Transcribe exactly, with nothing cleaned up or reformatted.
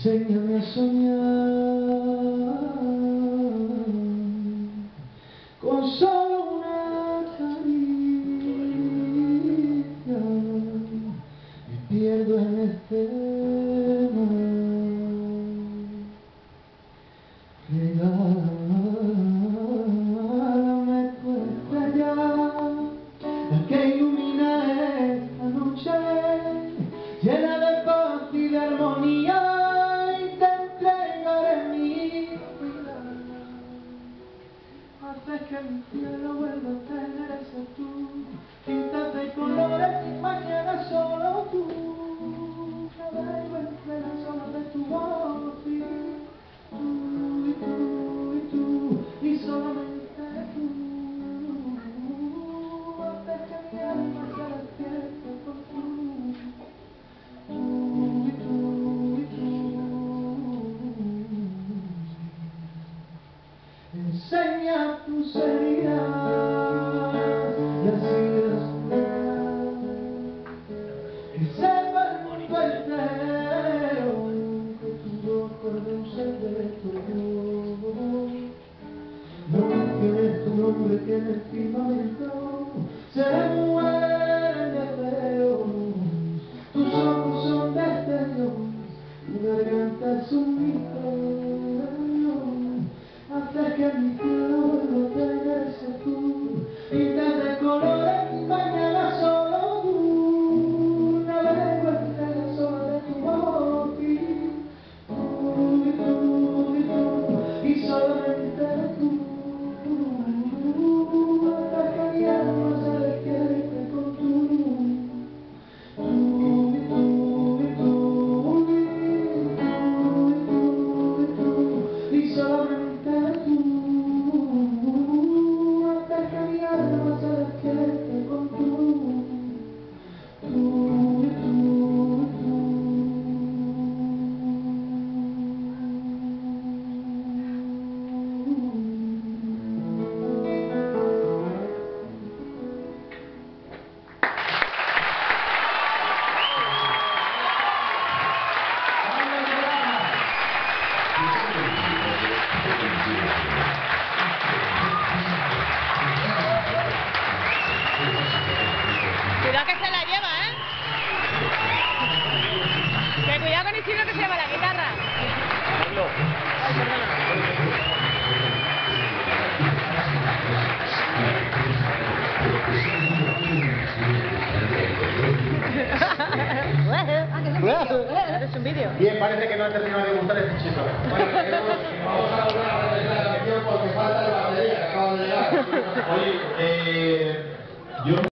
Enséñame a soñar con solo una caricia. Me pierdo en este mar. Regálame tu estrella, la que ilumina esta noche, llena de paz y de armonía. Haces que mi cielo vuelva a tener ese tú, pintas de colores, mañana solo tú, navego entre las olas de tu voz, y tú, y tú, y tú, y solamente tú, haces que mi alma se despierte con tú, tú, y tú, y tú. Enseña tus heridas y así descubrirás que sepa el mundo entero que tu voz guarda un secreto. No menciones tu nombre que en el firmamento se mueren de feo. Tus ojos son destellos, tu garganta es un misterio. Haces que mi cielo vuelva a tener ese tú, pintas de colores, mañana solo tú, navego entre las olas de tu voz, y tú, y tú, y tú, y solamente tú, haces que mi alma se despierte con tú, tú, y tú, y tú, y tú, y tú, y solamente Cuidado que se la lleva, ¿eh? Que cuidado con Isidro que se lleva la guitarra. Ay, perdona. Es un vídeo. Bien, parece que no ha terminado de gustar este chico. Bueno, vamos a volver a la presentación porque falta la batería que acaba de llegar. Oye, eh, yo...